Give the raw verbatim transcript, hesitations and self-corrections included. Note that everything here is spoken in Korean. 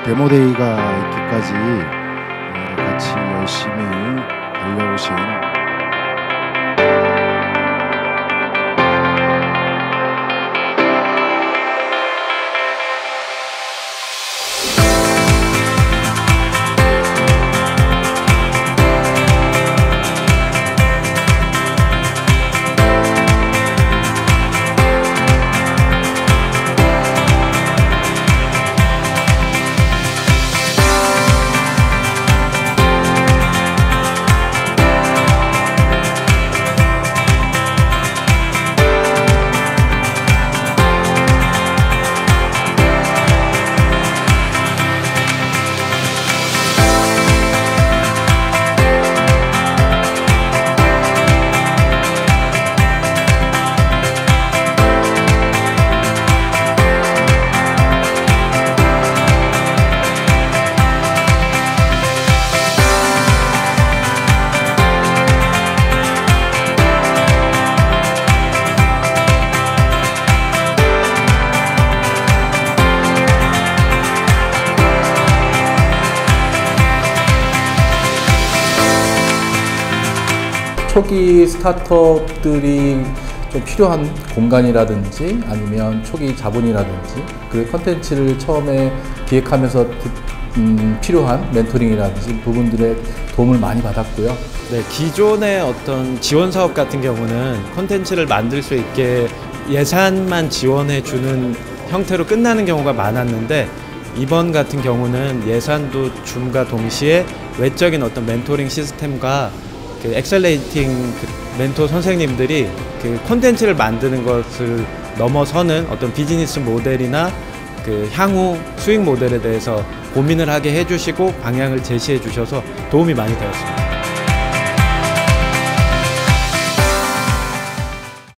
데모데이가 있기까지 같이 열심히 달려오신 초기 스타트업들이 좀 필요한 공간이라든지 아니면 초기 자본이라든지 그 컨텐츠를 처음에 기획하면서 음, 필요한 멘토링이라든지 부분들의 도움을 많이 받았고요. 네, 기존의 어떤 지원 사업 같은 경우는 컨텐츠를 만들 수 있게 예산만 지원해 주는 형태로 끝나는 경우가 많았는데, 이번 같은 경우는 예산도 줌과 동시에 외적인 어떤 멘토링 시스템과 그 엑셀레이팅 그 멘토 선생님들이 그 콘텐츠를 만드는 것을 넘어서는 어떤 비즈니스 모델이나 그 향후 수익 모델에 대해서 고민을 하게 해주시고 방향을 제시해 주셔서 도움이 많이 되었습니다.